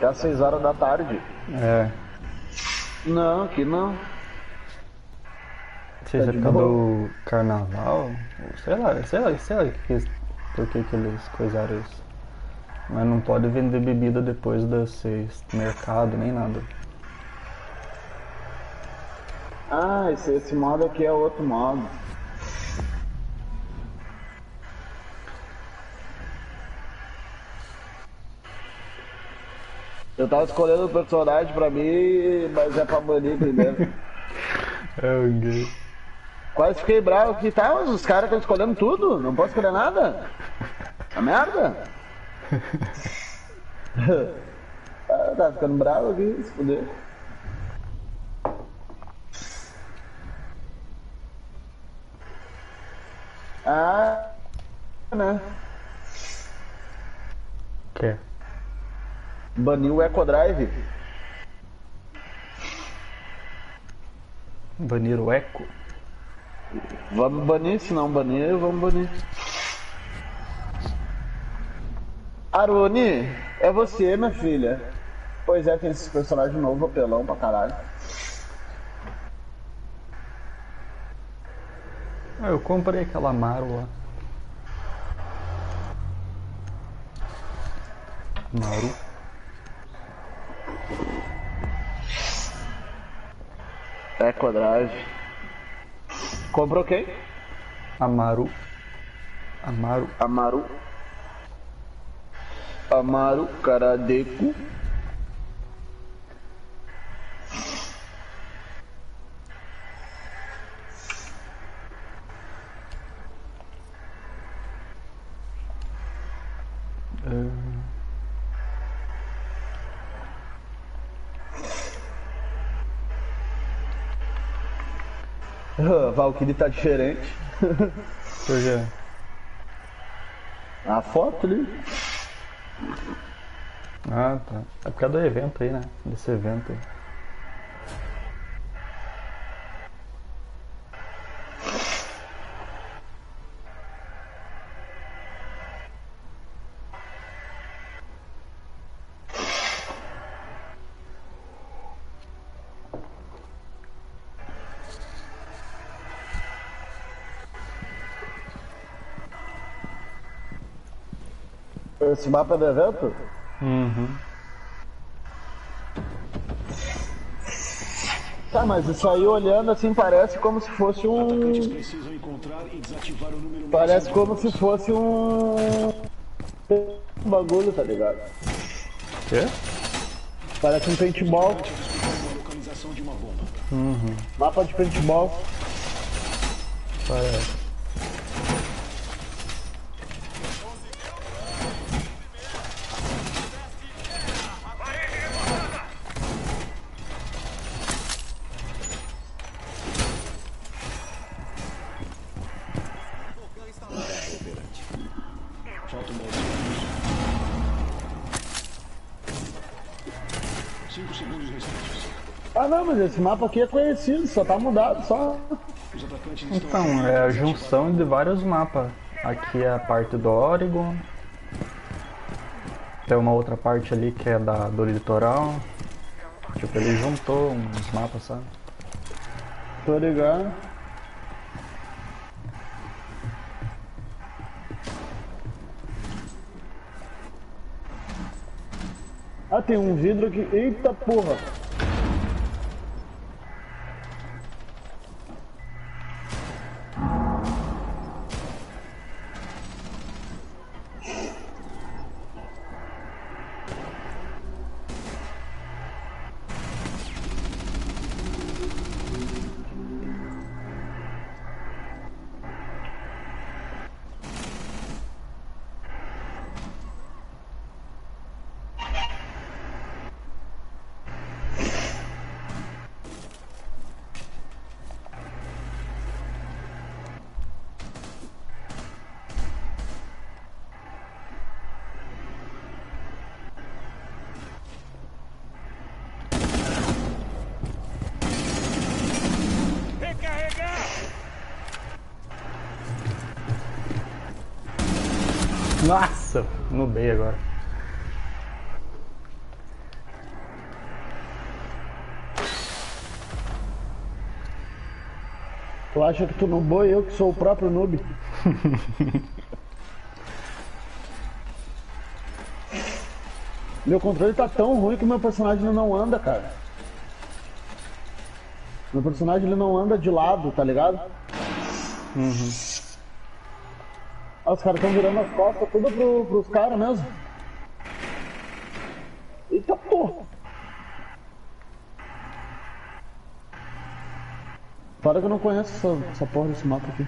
Até às 6 horas da tarde. É. Não, aqui não. Não sei se é de por causa boa. do carnaval. Ou sei lá por que eles coisaram isso. Mas não pode vender bebida depois das 6 no mercado, nem nada. Ah, esse modo aqui é outro modo. Eu tava escolhendo o personagem pra mim, mas é pra banir primeiro. É o gay. Quase fiquei bravo aqui, tá? Mas os caras estão escolhendo tudo, não posso escolher nada. A merda? Ah, tá ficando bravo aqui, se fuder. Ah, né? Que? Baniu o Eco Drive. Banir o Eco? Vamos banir, se não banir, vamos banir. Aroni, é você, minha filha. Pois é, tem esse personagem novo, apelão pra caralho. Ah, eu comprei aquela Maru lá. Maru? Eco Drive. Comprou quem? Amaru. Amaru. Amaru. Amaru Karadeku. Valkyrie tá diferente. Por quê? A foto ali. Ah, tá. É por causa do evento aí, né? Desse evento aí. Esse mapa do evento? Uhum. Tá, mas isso aí olhando assim parece como se fosse Parece como se fosse um bagulho, tá ligado? Quê? Parece um paintball. Mapa de paintball. Parece. Ah não, mas esse mapa aqui é conhecido, só tá mudado, só. Então, é a junção de vários mapas. Aqui é a parte do Oregon. Tem uma outra parte ali que é do litoral. Tipo, ele juntou uns mapas, sabe? Tô ligado. Ah, tem um vidro aqui. Eita porra! Nossa, nubei agora. Tu acha que tu não boa e eu que sou o próprio noob? Meu controle tá tão ruim que meu personagem não anda, cara. Meu personagem ele não anda de lado, tá ligado? Uhum. Ah, os caras estão virando as costas tudo pros caras mesmo. Eita porra! Para que eu não conheço essa porra desse mapa aqui.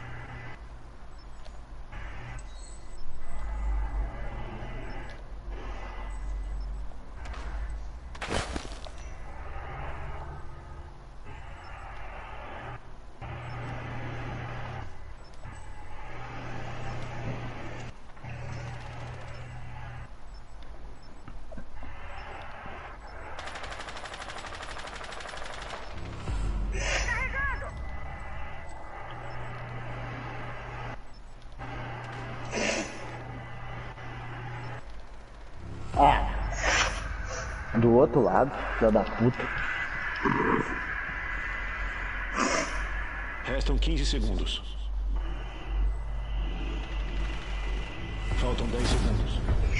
Ah! Do outro lado, filha da puta. Restam 15 segundos. Faltam 10 segundos.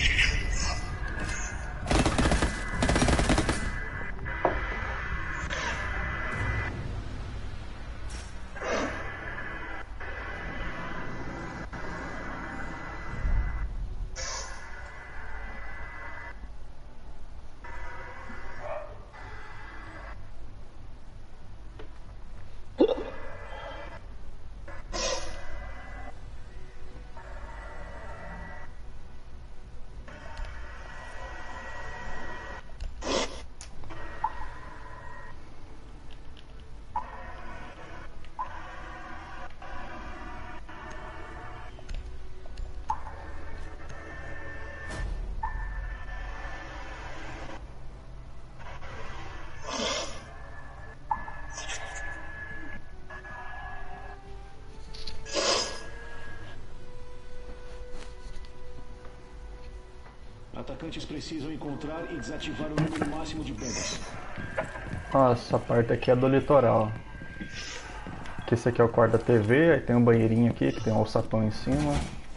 Atacantes precisam encontrar e desativar o número máximo de bombas. Ó, essa parte aqui é do litoral. Que esse aqui é o quarto da TV, aí tem um banheirinho aqui que tem um alçapão em cima.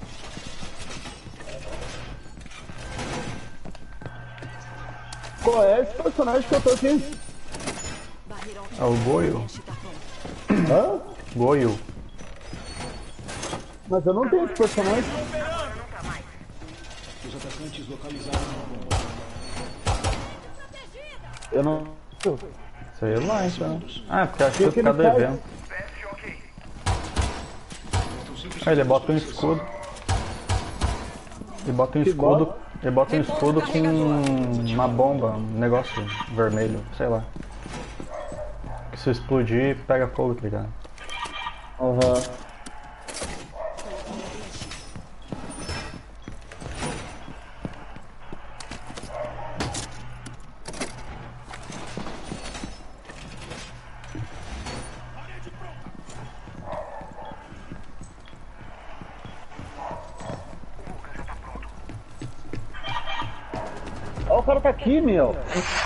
Qual é esse personagem que eu tô aqui? É o Goio. Hã? Goio. Mas eu não tenho esse personagem. Os atacantes localizaram uma bomba. Eu não. Sei lá então. Ah, porque acho que que por causa do ele faz? evento. Aí ele bota um escudo. Ele bota um Que escudo. bota? Ele bota um escudo com uma bomba, um negócio vermelho, sei lá. Que se explodir, pega fogo, tá ligado? Aham. Ó, o cara tá aqui, meu.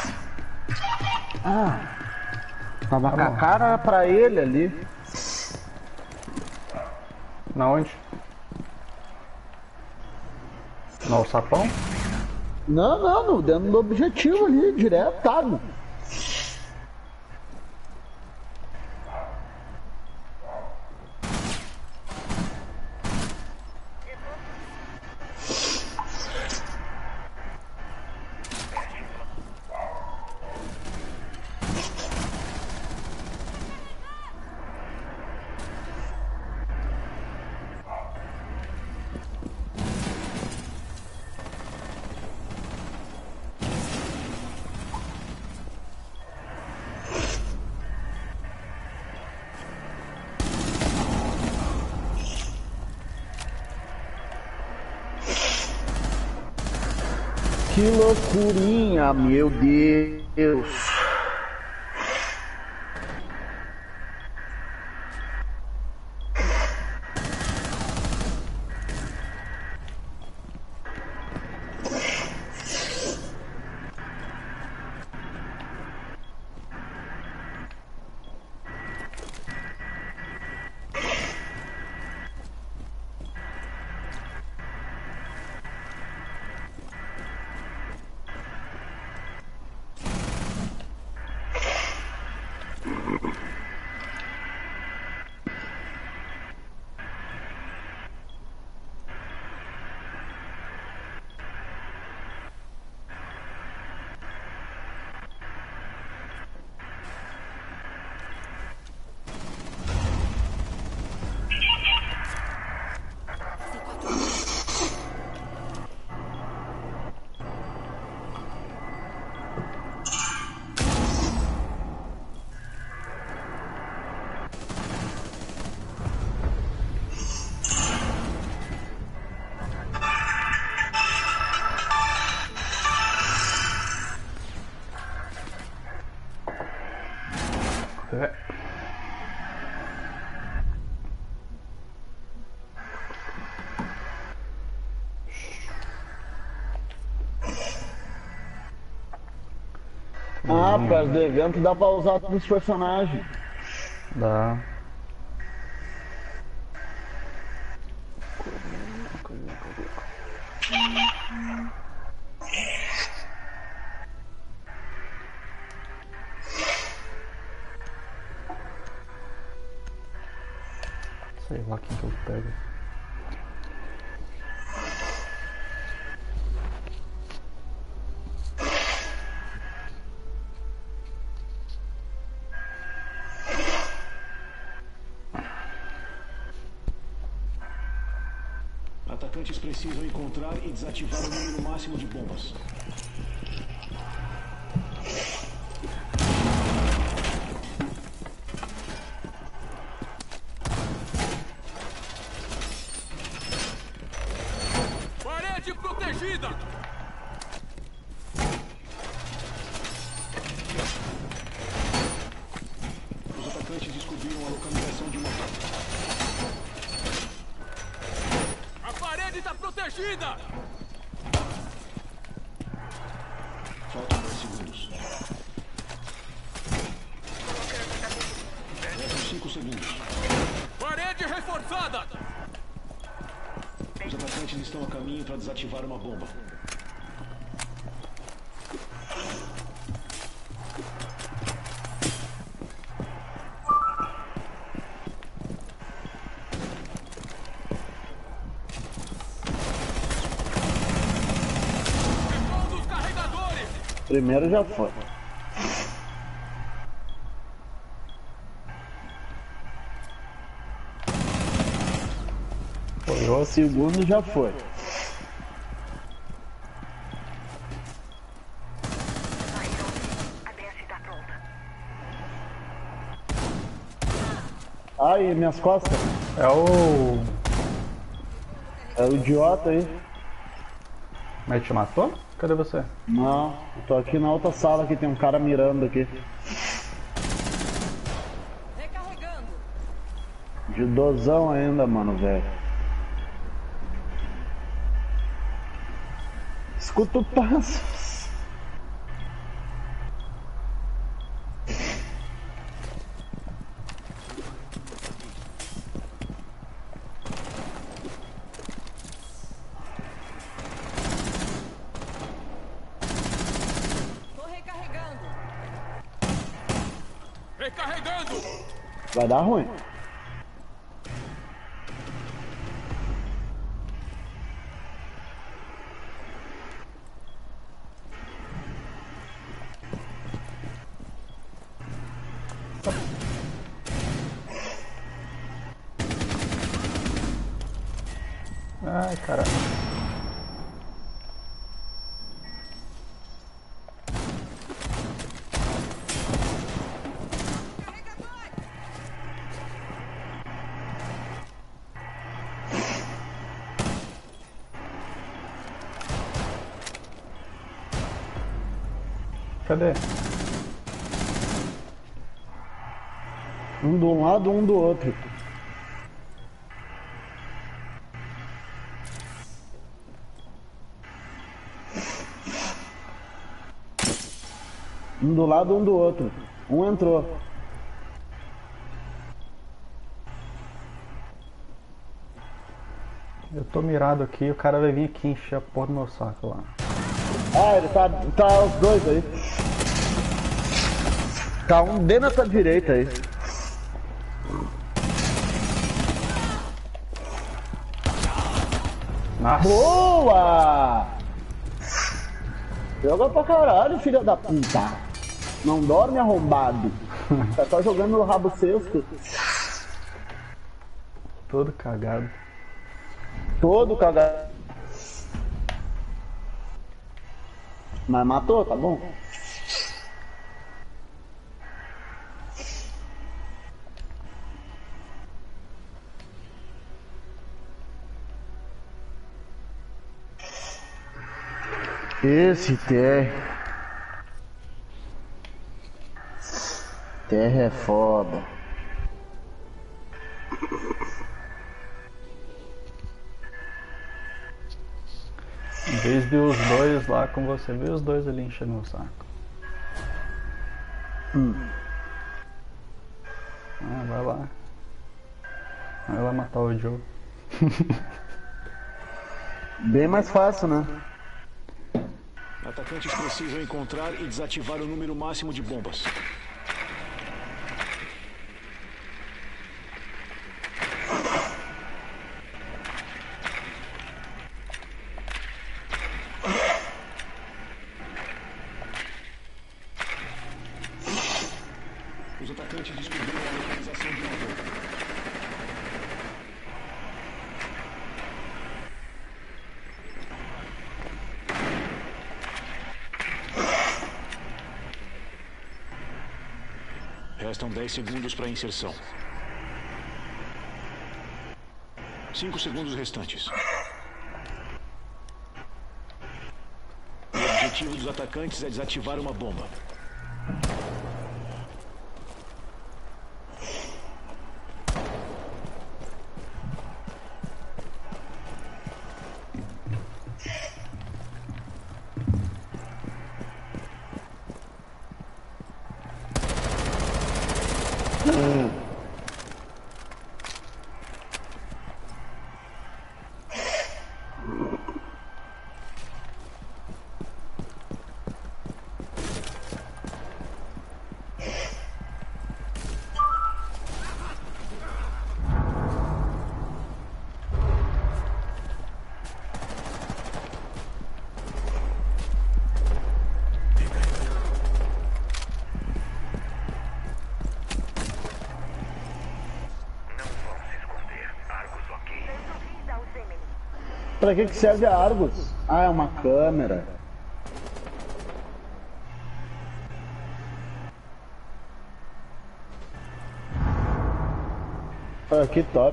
Ah. Tava com a cara pra ele ali. Na onde? No alçapão? Não, dentro do objetivo ali, diretado. Que loucurinha, meu Deus. É. Ah, por causa do evento dá pra usar todos os personagens. Dá. Sei lá quem que eu pego. Atacantes precisam encontrar e desativar o número máximo de bombas. Parede protegida! Os atacantes descobriram a localização de uma bomba. A parede está protegida! Faltam 10 segundos. Restam 5 segundos. Parede reforçada! Os atacantes estão a caminho para desativar uma bomba. Repondo os carregadores! Primeiro já foi. O segundo já foi. A BS está pronta. Ai, minhas costas. É o... É o idiota aí. Mas te matou? Cadê você? Não, eu tô aqui na outra sala que tem um cara mirando aqui. Recarregando. De dozão ainda, mano, velho. Escuta o passo. Tô recarregando. Recarregando! Vai dar ruim. Ai, caralho. Cadê? Um de um lado, um do outro. Um do lado, um do outro. Um entrou. Eu tô mirado aqui, o cara vai vir aqui encher a porra do meu saco lá. Ah, ele tá os dois aí. Tá um bem na tua direita aí. Nossa! Boa! Joga pra caralho, filho da puta. Não dorme arrombado. Tá só jogando no rabo cesto. Todo cagado. Todo cagado. Mas matou, tá bom? Esse TR. Terra é foda. Em vez de os dois lá com você, vê os dois ali enchendo o saco. Ah, vai lá. Vai lá matar o Joe. Bem mais fácil, né? Atacantes precisam encontrar e desativar o número máximo de bombas. Os atacantes descobriram a localização de uma bomba. Restam 10 segundos para a inserção. 5 segundos restantes. O objetivo dos atacantes é desativar uma bomba. Pra que serve a Argus? Ah, é uma câmera. Ah, que top.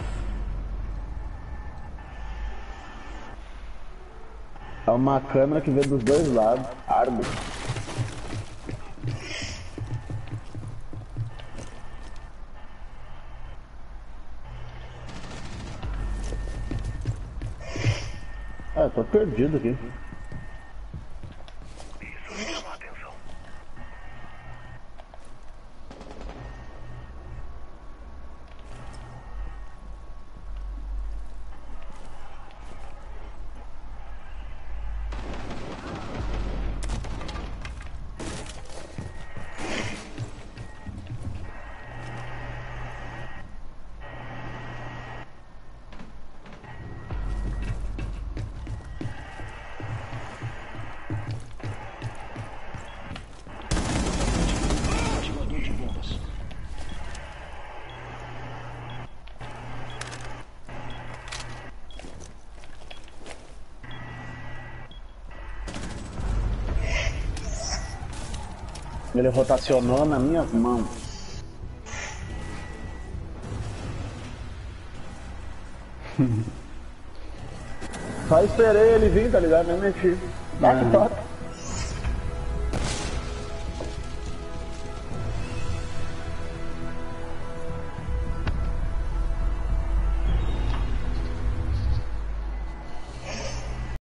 É uma câmera que vê dos dois lados. Argus. Ah, tô perdido aqui. Ativador de bombas. Ele rotacionou nas minhas mãos. Só esperei ele vir, tá ligado? Nem mexi. Tá que top.